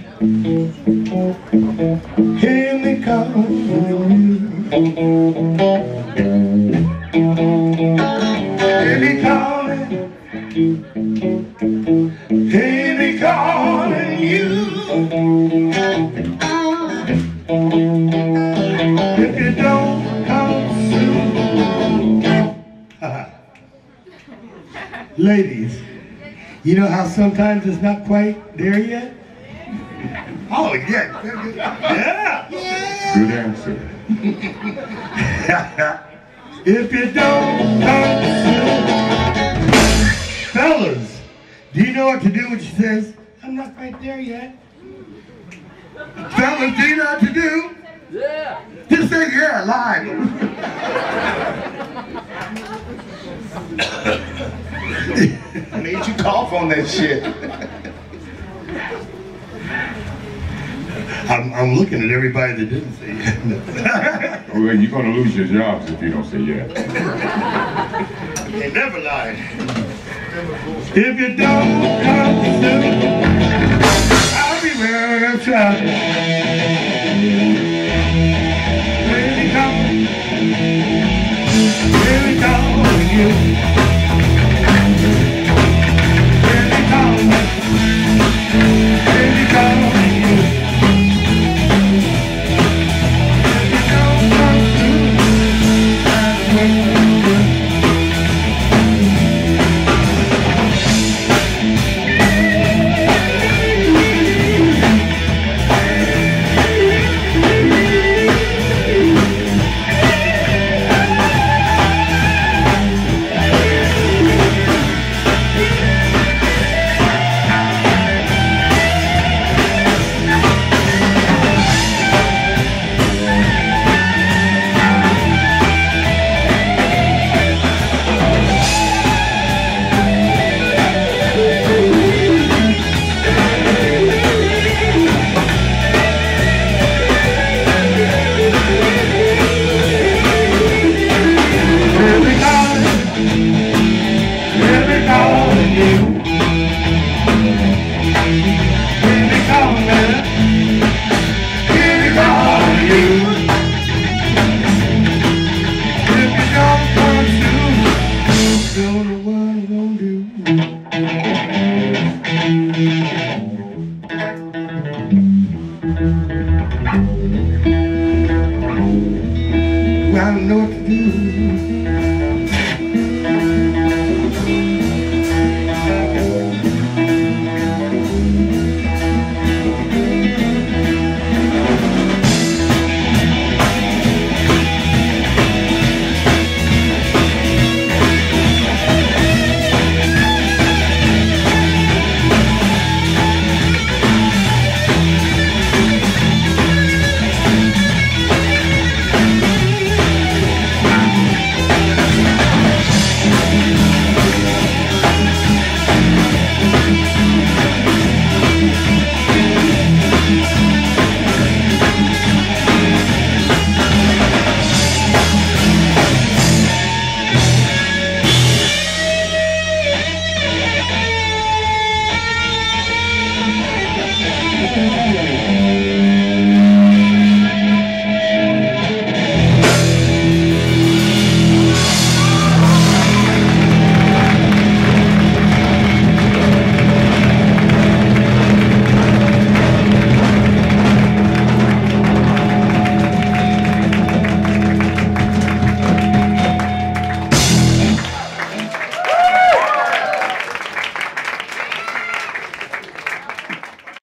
Hear me calling you. Hear me calling. Hear me calling you. If you don't come soon. Ladies, you know how sometimes it's not quite there yet? Oh, yeah. Yeah. Good answer. If you don't come soon. Fellas, do you know what to do when she says, I'm not quite there yet? Fellas, do you know what to do? Yeah. Just say yeah, live. I made you cough on that shit. I'm looking at everybody that didn't say yeah. Well, you're going to lose your jobs if you don't say yeah. They never lied. If you don't come soon, I'll be where I'm trying. Baby, come. Baby, come with you. Baby, come. Baby, come with you. If you don't come soon, I'll be where I'm trying. I don't know what to do.